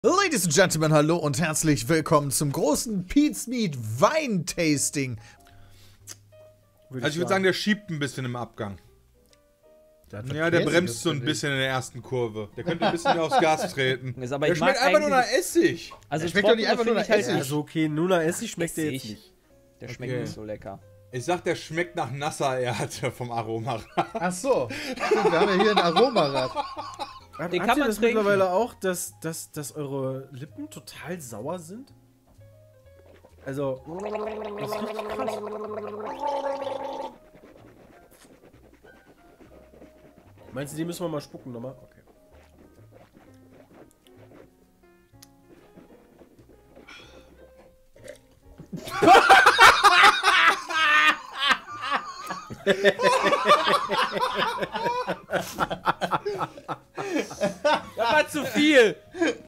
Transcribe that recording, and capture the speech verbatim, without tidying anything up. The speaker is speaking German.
Ladies and Gentlemen, hallo und herzlich willkommen zum großen Pete's Meat Wein-Tasting. Also ich würde sagen, der schiebt ein bisschen im Abgang. Der ja, der bremst so ein bisschen in der ersten Kurve. Der könnte ein bisschen aufs Gas treten. Ist aber der ich schmeckt mag einfach nur nach Essig. Also der schmeckt doch nicht einfach nur nach halt Essig. Also okay, nur nach Essig schmeckt der jetzt nicht. Der schmeckt Okay. nicht so lecker. Ich sag, der schmeckt nach Nasser-Erde vom Aromarad. Ach so, stimmt, wir haben ja hier ein Aromarad. Habt Den habt kann ihr man das trinken. mittlerweile auch, dass, dass, dass eure Lippen total sauer sind? Also, das ist richtig krass. Meinst du, die müssen wir mal spucken nochmal? Okay. Das war zu viel!